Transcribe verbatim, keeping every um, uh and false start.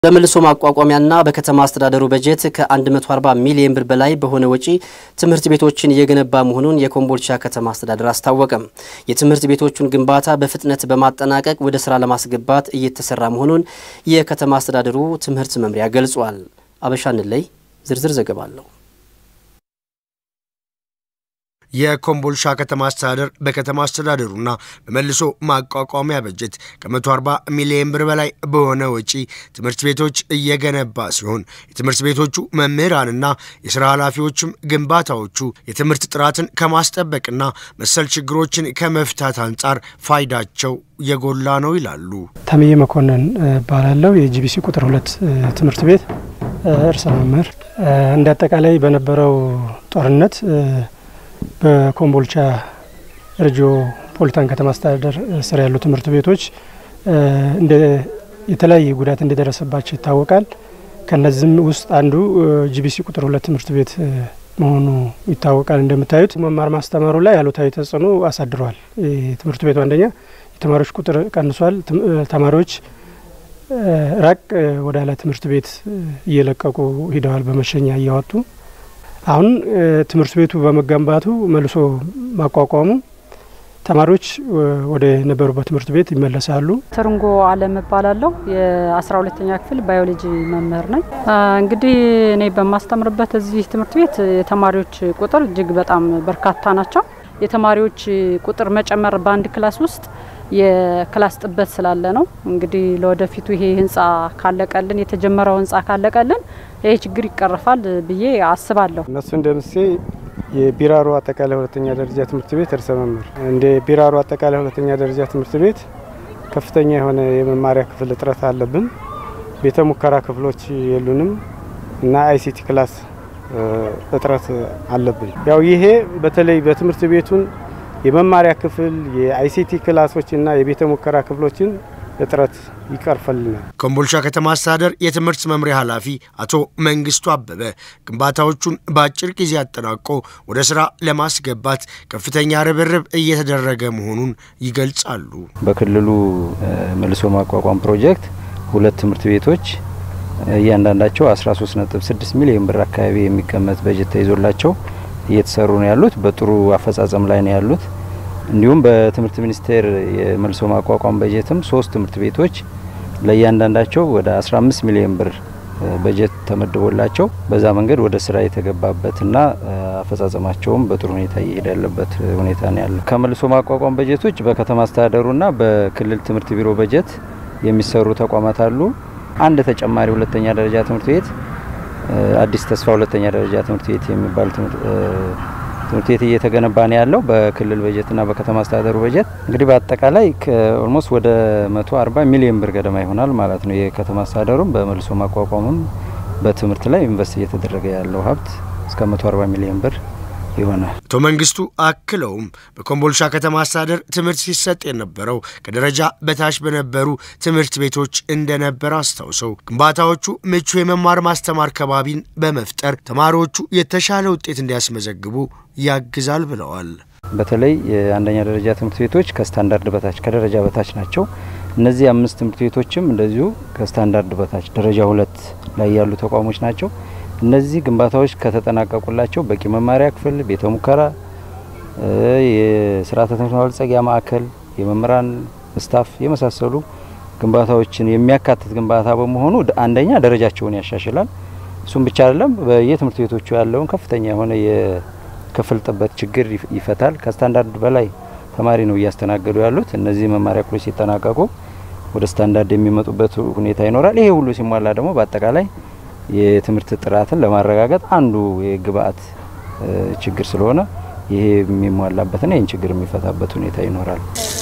በመልሶ ማቋቋሚያና በከተማ አስተዳደሩ በጀት ከ140 ሚሊዮን ብር በላይ በሆነ ወጪ ትምህርት ቤቶችን እየገነባ መሆኑን የኮምቦልቻ ከተማ አስተዳደር አስታወቀም። የትምህርት ቤቶቹን ግንባታ በፍጥነት በማጠናቀቅ ወደ ስራ ለማስገባት እየተሰራ መሆኑን የከተማ አስተዳደሩ ትምህርት መምሪያ ገልጿል። አበሻንለይ ዝርዝር ዘገባ አለው። የኮምቦልቻ ከተማ አስተዳደር በከተማ አስተዳደሩና በመልሶ ማቋቋሚያ በጀት ከ140 ሚሊዮን ብር በላይ በሆነ ወጪ ትምህርት ቤቶች እየገነባ ሲሆን የትምህርት ቤቶቹ መምህራንና የሥራ ኃላፊዎችም ግንባታዎቹ የትምህርት ጥራትን ከማስጠበቅና መሰል ችግሮችን ከመፍታት አንጻር ፋይዳቸው የጎላ ነው ይላሉ። ተምዬ መኮንን ባላለው የጂቢሲ ቁጥር ሁለት ትምህርት ቤት እርሰ መምህር እንደ አጠቃላይ በነበረው ጦርነት በኮምቦልቻ ሪጂዮ ፖሊታን ከተማ አስተዳደር ስር ያሉ ትምህርት ቤቶች እንደ የተለያየ ጉዳት እንደደረሰባቸው ይታወቃል። ከነዚህም ውስጥ አንዱ ጂቢሲ ቁጥር ሁለት ትምህርት ቤት መሆኑ ይታወቃል። እንደምታዩት መማር ማስተማሩ ላይ ያሉታዊ ተጽዕኖ አሳድሯል። ትምህርት ቤቱ አንደኛ የተማሪዎች ቁጥር ቀንሷል። ተማሪዎች ራቅ ወዳለ ትምህርት ቤት እየለቀቁ ሄደዋል በመሸኛ እያወጡ። አሁን ትምህርት ቤቱ በመገንባቱ መልሶ ማቋቋሙ ተማሪዎች ወደ ነበሩበት ትምህርት ቤት ይመለሳሉ። ተርንጎ አለም ባላለው የ12ኛ ክፍል ባዮሎጂ መምህር ነኝ። እንግዲህ እኔ በማስተምርበት እዚህ ትምህርት ቤት የተማሪዎች ቁጥር እጅግ በጣም በርካታ ናቸው። የተማሪዎች ቁጥር መጨመር በአንድ ክላስ ውስጥ የክላስ ጥበት ስላለ ነው። እንግዲህ ለወደፊቱ ይሄ ህንጻ ካለቀልን የተጀመረው ህንጻ ካለቀልን ይሄ ችግር ይቀርፋል ብዬ አስባለሁ። እነሱ እንደምሴ የቢራሮ አጠቃላይ ሁለተኛ ደረጃ ትምህርት ቤት እርሰ መምህር እንደ ቢራሮ አጠቃላይ ሁለተኛ ደረጃ ትምህርት ቤት ከፍተኛ የሆነ የመማሪያ ክፍል እጥረት አለብን። ቤተ ሙከራ ክፍሎች የሉንም እና አይሲቲ ክላስ እጥረት አለብን። ያው ይሄ በተለይ በትምህርት ቤቱን የመማሪያ ክፍል የአይሲቲ ክላሶችና የቤተ ሙከራ ክፍሎችን እጥረት ይቀርፈልናል። ኮምቦልቻ ከተማ አስተዳደር የትምህርት መምሪያ ኃላፊ አቶ መንግስቱ አበበ ግንባታዎቹን በአጭር ጊዜ አጠናቆ ወደ ስራ ለማስገባት ከፍተኛ ርብርብ እየተደረገ መሆኑን ይገልጻሉ። በክልሉ መልሶ ማቋቋም ፕሮጀክት ሁለት ትምህርት ቤቶች እያንዳንዳቸው አስራ ሶስት ነጥብ ስድስት ሚሊዮን ብር አካባቢ የሚገመት በጀት ተይዞላቸው እየተሰሩ ነው ያሉት። በጥሩ አፈጻጸም ላይ ነው ያሉት። እንዲሁም በትምህርት ሚኒስቴር የመልሶ ማቋቋም በጀትም ሶስት ትምህርት ቤቶች ለእያንዳንዳቸው ወደ አስራ አምስት ሚሊዮን ብር በጀት ተመድቦላቸው በዛ መንገድ ወደ ስራ የተገባበትና አፈጻጸማቸውም በጥሩ ሁኔታ እየሄደ ያለበት ሁኔታ ነው ያለው። ከመልሶ ማቋቋም በጀቶች በከተማ አስተዳደሩና በክልል ትምህርት ቢሮ በጀት የሚሰሩ ተቋማት አሉ። አንድ ተጨማሪ ሁለተኛ ደረጃ ትምህርት ቤት አዲስ ተስፋ ሁለተኛ ደረጃ ትምህርት ቤት የሚባል ትምህርት ቤት እየተገነባ ነው ያለው በክልል በጀትና በከተማ አስተዳደሩ በጀት። እንግዲህ በአጠቃላይ ኦልሞስት ወደ መቶ አርባ ሚሊዮን ብር ገደማ ይሆናል ማለት ነው። የከተማ አስተዳደሩም በመልሶ ማቋቋምም በትምህርት ላይ ኢንቨስት እየተደረገ ያለው ሀብት እስከ መቶ አርባ ሚሊዮን ብር ይሆናል። አቶ መንግስቱ አክለውም በኮምቦልቻ ከተማ አስተዳደር ትምህርት ሲሰጥ የነበረው ከደረጃ በታች በነበሩ ትምህርት ቤቶች እንደነበር አስታውሰው ግንባታዎቹ ምቹ የመማር ማስተማር ከባቢን በመፍጠር ተማሪዎቹ የተሻለ ውጤት እንዲያስመዘግቡ ያግዛል ብለዋል። በተለይ የአንደኛ ደረጃ ትምህርት ቤቶች ከስታንዳርድ በታች ከደረጃ በታች ናቸው። እነዚህ አምስት ትምህርት ቤቶችም እንደዚሁ ከስታንዳርድ በታች ደረጃ ሁለት ላይ ያሉ ተቋሞች ናቸው። እነዚህ ግንባታዎች ከተጠናቀቁላቸው በቂ መማሪያ ክፍል፣ ቤተ ሙከራ፣ የስርዓተ ትምህርት ማበልጸጊያ ማዕከል፣ የመምህራን ስታፍ የመሳሰሉ ግንባታዎችን የሚያካትት ግንባታ በመሆኑ አንደኛ ደረጃቸውን ያሻሽላል። እሱም ብቻ አይደለም በየትምህርት ቤቶቹ ያለውን ከፍተኛ የሆነ የክፍል ጥበት ችግር ይፈታል። ከስታንዳርድ በላይ ተማሪ ነው እያስተናገዱ ያሉት። እነዚህ መማሪያ ክፍሎች ሲጠናቀቁ ወደ ስታንዳርድ የሚመጡበት ሁኔታ ይኖራል። ይሄ ሁሉ ሲሟላ ደግሞ በአጠቃላይ የትምህርት ጥራትን ለማረጋገጥ አንዱ የግብአት ችግር ስለሆነ ይሄ የሚሟላበትና ይህን ችግር የሚፈታበት ሁኔታ ይኖራል።